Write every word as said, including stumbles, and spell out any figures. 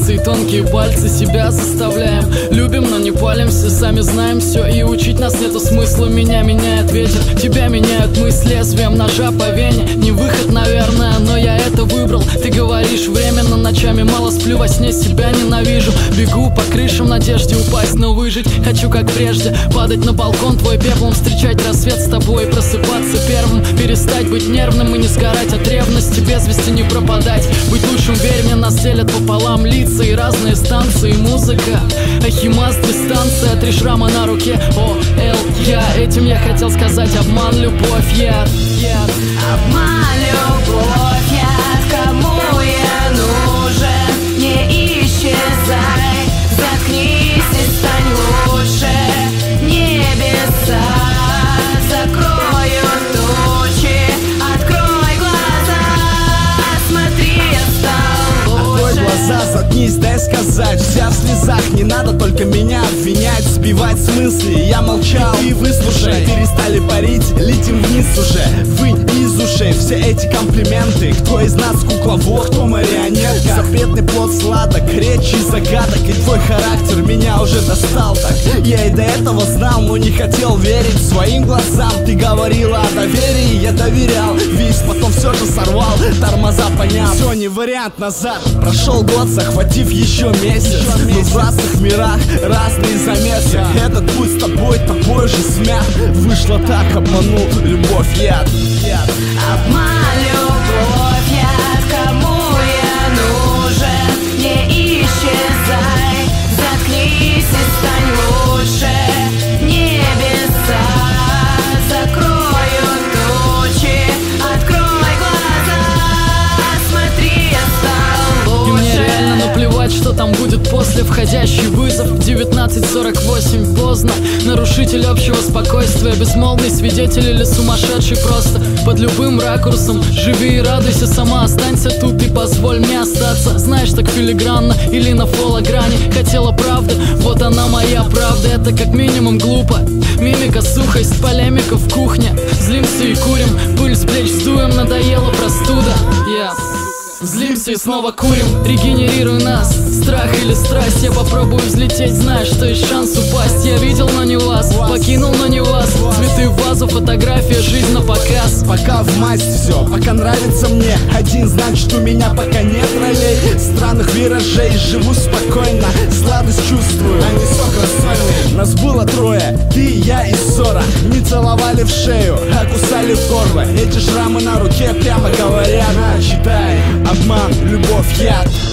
пальцы и тонкие пальцы себя заставляем. Любим, но не палимся, сами знаем все, и учить нас нету смысла. Меня меняет ветер, тебя меняют мысли. Лезвием ножа по вене, не выход, наверное, но я это выбрал. Ты говоришь временно, ночами мало сплю, во сне себя ненавижу. Бегу по крышам в надежде упасть, но выжить хочу как прежде. Падать на балкон твой пеплом, встречать рассвет с тобой, просыпаться первым, перестать быть нервным и не сгорать от ревности, без вести не пропадать. Быть лучшим, верь мне, нас делят пополам лица и разные станции. Музыка, ахимаз, дистанция, три шрама на руке, о, эл, я. Этим я хотел сказать: обман, любовь, яд, яд. Обман, любовь, яд, кому я нужен? Не исчезай, заткнись и стань лучше. Небеса закроют тучи, открой глаза, смотри, я стал лучше. Открой глаза, заткнись, дай сказать. Вся в слезах, не надо только меня обвинять, сбивать с мысли. Я молчал, и выслушай. Перестали парить, летим вниз уже. Вы из ушей, все эти комплименты. Кто из нас кукловод, кто марионетка? Запретный плод сладок, речи загадок. И твой характер меня уже достал так. Я и до этого знал, но не хотел верить своим глазам. Ты говорила о доверии, я доверял. Весь потом все же сорвал, тормоза поняв. Все, не вариант назад. Прошел год, захватив еще месяц. Но в разных мирах разные замесы. Этот путь с тобой, тобой же смят. Вышло так, обманул, любовь, яд, яд. Обман, любовь, яд, кому я нужен? Не исчезай, заткнись и стань лучше. Небеса закроют тучи, открой глаза, смотри, я стал И лучше. мне реально наплевать, что там будет после. Входящий вызов девятнадцать сорок восемь, поздно. Нарушитель общего спокойствия, безмолвный свидетель или сумасшедший просто. Под любым ракурсом живи и радуйся сама. Останься тут и позволь мне остаться. Знаешь, так филигранно или на фолограни. Хотела правды, вот она моя правда. Это как минимум глупо. Мимика, сухость, полемика в кухне. Злимся и курим, пыль с плеч сдуем, надоела простуда. Yeah. Злимся и снова курим, регенерируй нас. Страх или страсть, я попробую взлететь. Знаешь, что есть шанс упасть. Я видел, но не вас, покинул, но не вас. Цветы в вазу, фотография, жизнь на показ. Пока в масть все, пока нравится мне один, значит у меня пока нет ролей. Странных виражей, живу спокойно, сладость чувствую, а не сок рассольный. Нас было трое, ты, я и ссора. Не целовали в шею, а кусали в горло. Эти шрамы на руке прямо говорят: читай, обман, любовь, яд.